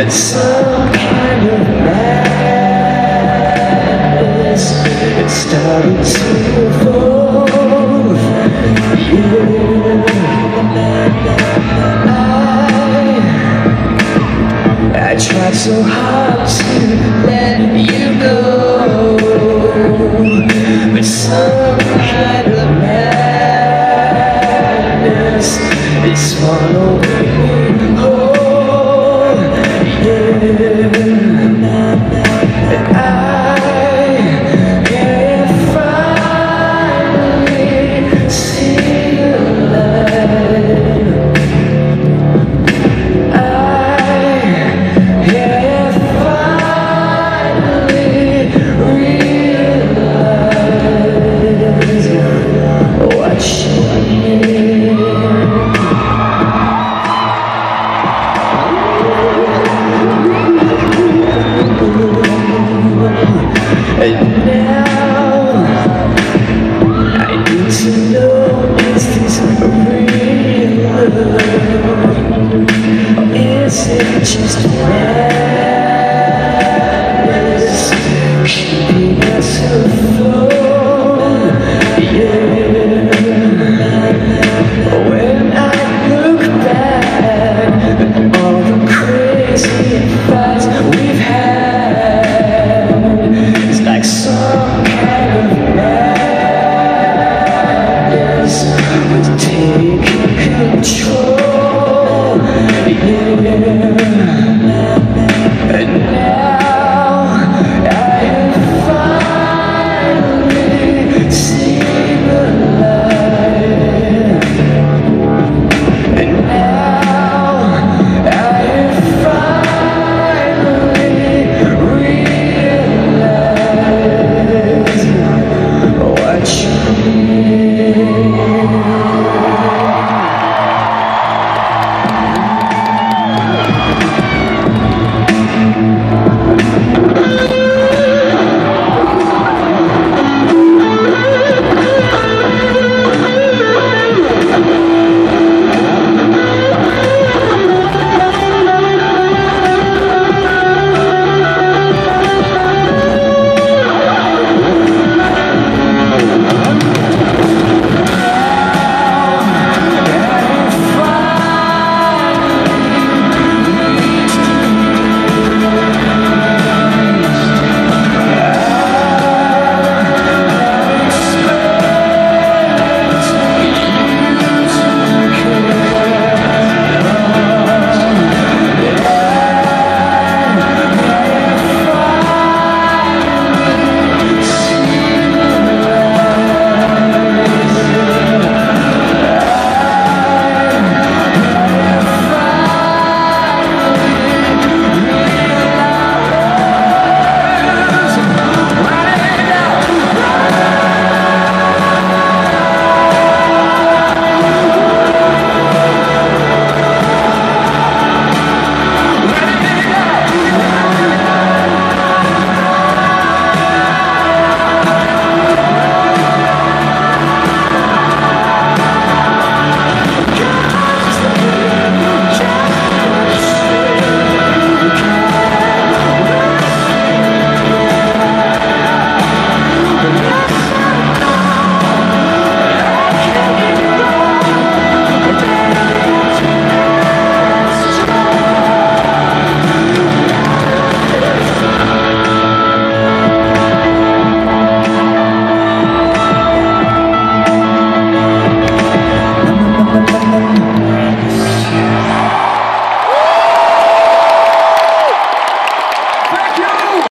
some kind of madness. It started to evolve. I tried so hard to let you go, but some kind of madness is swallowing me whole. And I can finally see the light. I can finally realize what you need. And now I need to know, is this real love? Is it just madness keeping us afloat? Yeah. When I look back at all the crazy fights we've had, it's like some kind of madness was taking control. Yeah. And now